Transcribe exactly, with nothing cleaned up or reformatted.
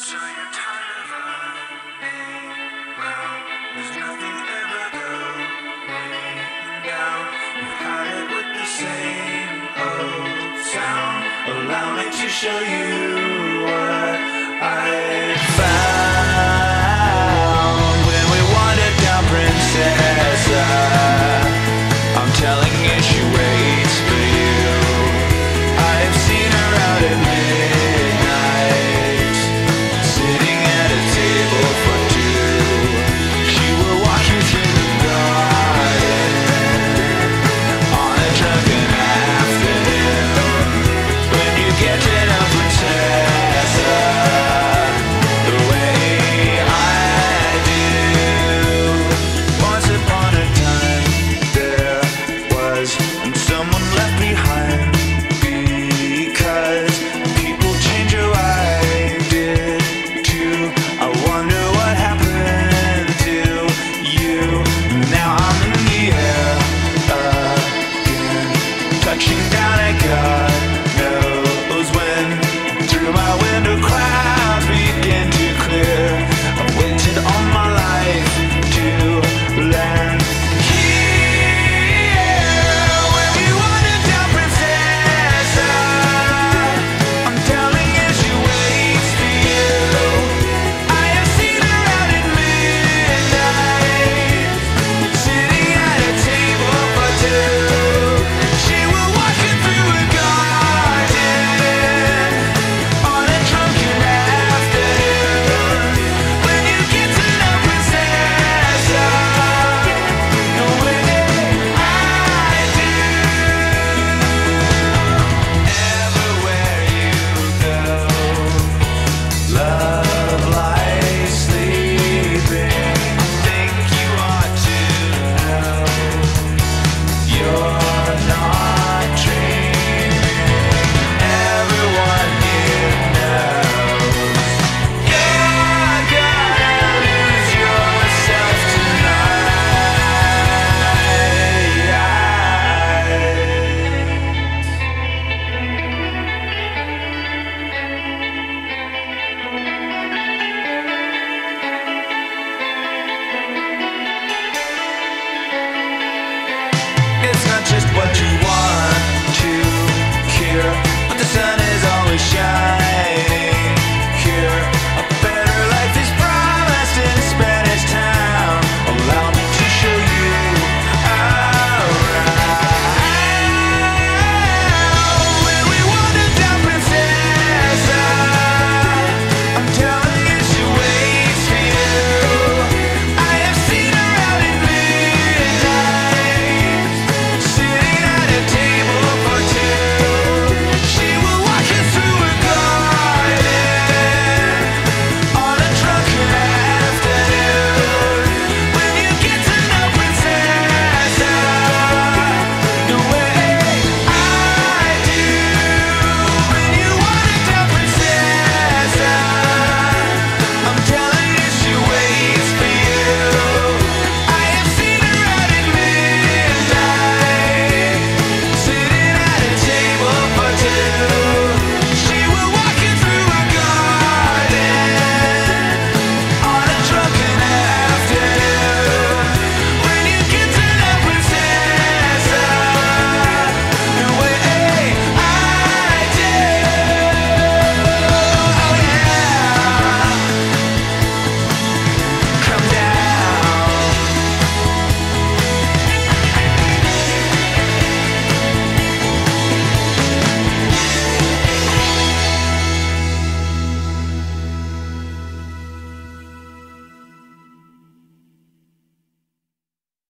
So you're tired of running round. There's nothing ever going down. You've had it with the same old sound. Allow me to show you what I found when we wandered down Princessa. I'm telling you, she waits for you. I've seen her out at midnight, sitting at a table for two. She will walk you through the garden on a drunken afternoon. When you get to know Princessa the way I do. Once upon a time there was someone left behind, because people change. Oh, I did too. I wonder what happened to you. Now I'm in the air again, touching down at God knows when. Through my window clouds begin to clear. I've waited all my life to land here. When we wandered down Princessa, I'm telling you, she waits for you. I have seen her out at midnight, sitting at a table for two. She will walk you through a garden on a drunken afternoon. When you get to know Princessa the way I do. Everywhere you go, love